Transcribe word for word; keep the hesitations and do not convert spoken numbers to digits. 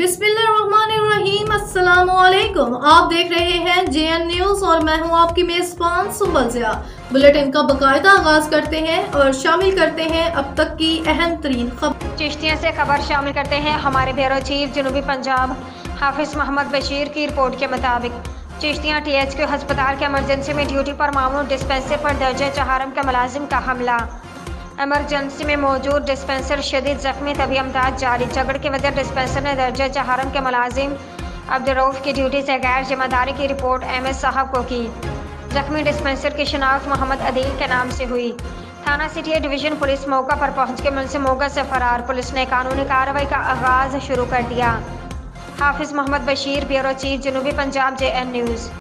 बिस्मिल्लाहिर्रहमानिर्रहीम। अस्सलामुअलैकुम। आप देख रहे हैं जे एन न्यूज और मैं हूं आपकी मेजबान सुंबल ज़िया। बुलेटिन का बाकायदा आगाज करते हैं और शामिल करते हैं अब तक की अहम तरीन खबर। चिश्तिया से खबर शामिल करते हैं। हमारे ब्यूरो चीफ जनूबी पंजाब हाफिज मोहम्मद बशीर की रिपोर्ट के मुताबिक चिश्तिया टी एच क्यू हस्पताल के एमरजेंसी में ड्यूटी पर मामूल डिस्पेंसर पर दर्जे चहारम के मुलाजिम का हमला। एमरजेंसी में मौजूद डिस्पेंसर शदीद जख्मी, तभी अमदाद जारी। झगड़ की वजह डिस्पेंसर ने दर्जे चहारम के मुलाजिम अब्दुर्रऊफ की ड्यूटी से गैर जिम्मेदारी की रिपोर्ट एम एस साहब को की। जख्मी डिस्पेंसर की शिनाख्त मोहम्मद अदील के नाम से हुई। थाना सिटी डिवीजन पुलिस मौका पर पहुंच के मुलजिम मौका से फरार। पुलिस ने कानूनी कार्रवाई का आगाज शुरू कर दिया। हाफिज मोहम्मद बशीर, ब्यूरो चीफ जनूबी पंजाब, जे एन न्यूज़।